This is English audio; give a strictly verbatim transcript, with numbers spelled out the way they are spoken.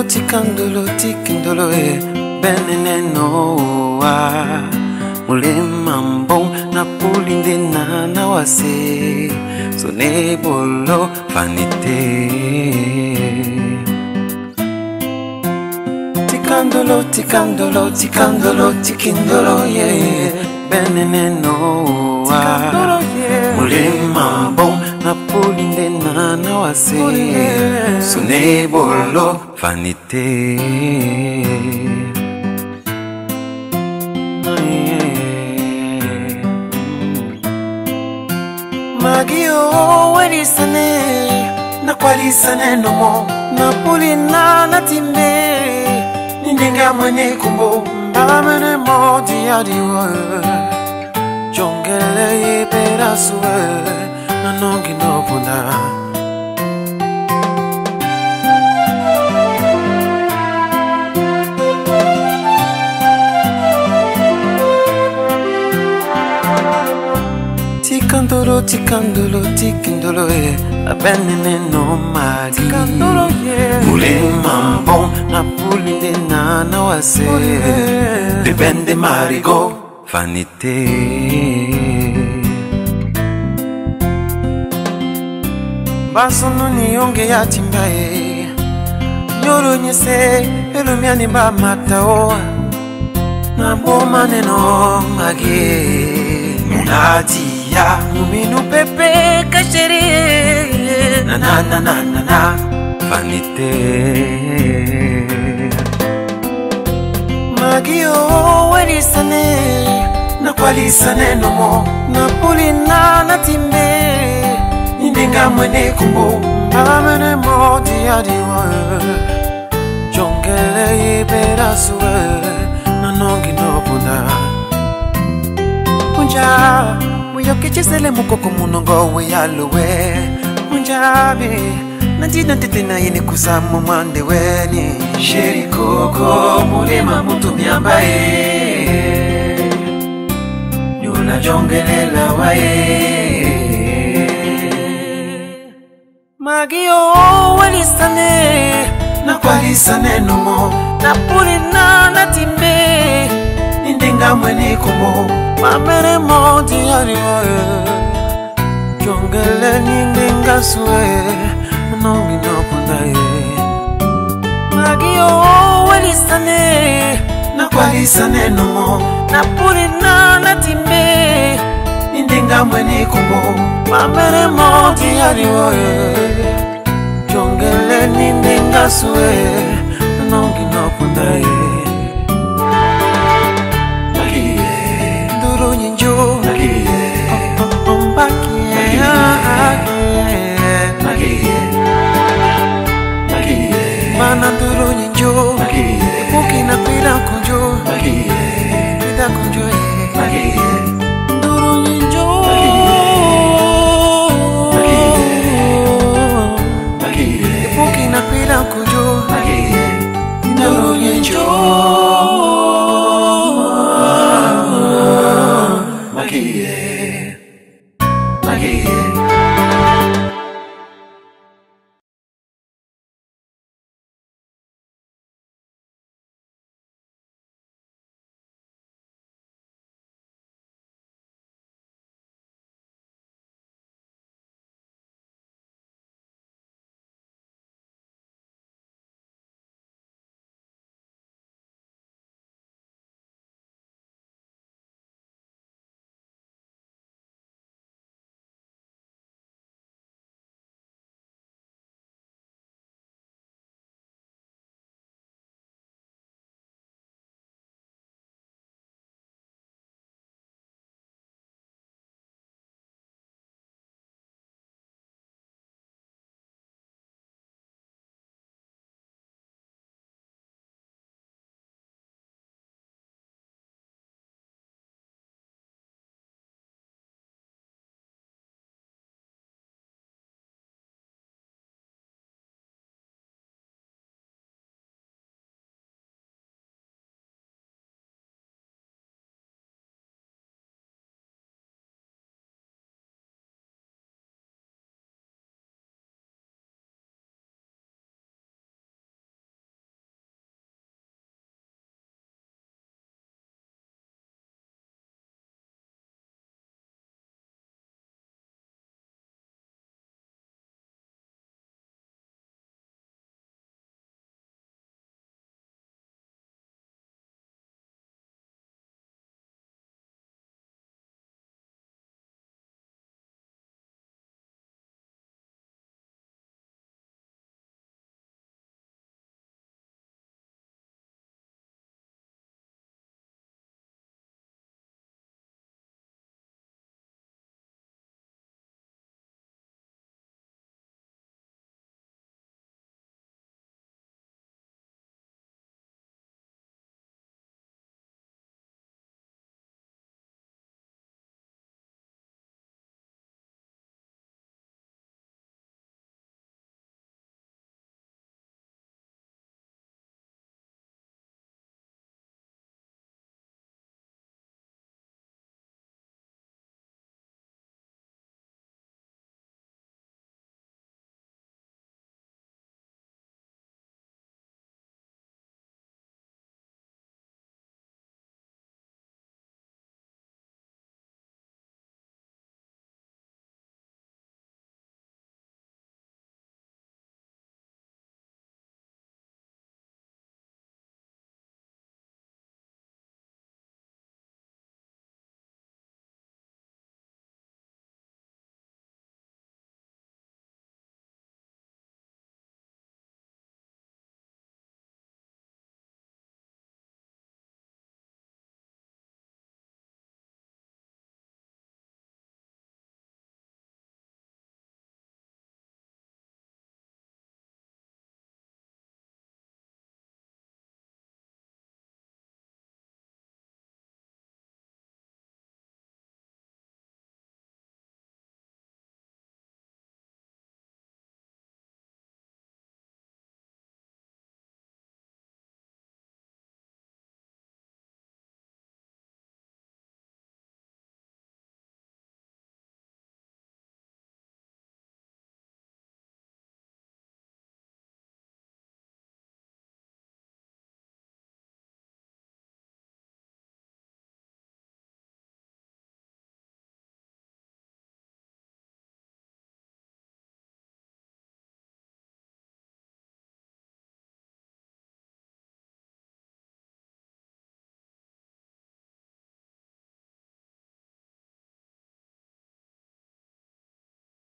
tikandolo tikindolo e benene noa mulema mbong na pulinde na na wase sone bolo vanite tikandolo tikandolo tikandolo tikindolo ye benene noa mulema mbong na pulinde na na wase sone bolo vanite Magio welisane na kwalisane nomo na pulina na timbe nindenga mwene kumbo mbamene modi adiwa jongele yepera suwe na nongi nopunda Tikandolo, tikandolo, tikindolo e abenene no madi tikandolo ye mulema mbong na pulinde na na wase depende marigo vanite basono ni onge ya timbae nyoro nyese elumiani ba matao na bomane no mage munati ya muminu pepe kasheri na na na na na na vanite magio welisane na kwalisane nomo na pulina na timbe nindenga mwene kumbo mbamene modi adiwa jongele yepera suwe na nongi nopunda Punja Muyo kichisele mukoko munongo we yaluwe Munjabi Nantina titina yini kusamu mwande weni Sheri koko mulema mutu miambae Yula jongelela wae Magio walisane Na kwalisane nomo Na pulina na timbe Nindenga mwene kumo Mamere modi ariwae Jongele nindenga suwe Nongi nopundae Magio welisane Na kwalisane nomo Na pulina na timbe Nindenga mwene kumo Mamere modi ariwae Jongele nindenga suwe Nongi nopundae Nyinjo Magie Ombakie Magie Magie Mananduro nyinjo Magie Mukina pida kunjo Magie Pida kunjo Magie Nduro nyinjo Magie Magie Mukina pida kunjo Magie Nduro nyinjo Yeah.